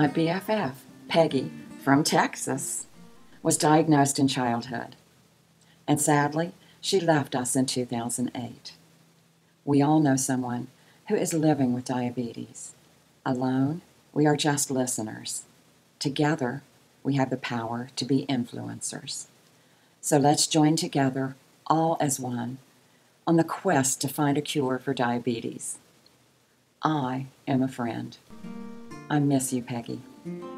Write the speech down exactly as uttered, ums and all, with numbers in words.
My B F F, Peggy, from Texas, was diagnosed in childhood, and sadly, she left us in two thousand eight. We all know someone who is living with diabetes. Alone, we are just listeners. Together, we have the power to be influencers. So let's join together, all as one, on the quest to find a cure for diabetes. I am a friend. I miss you, Peggy.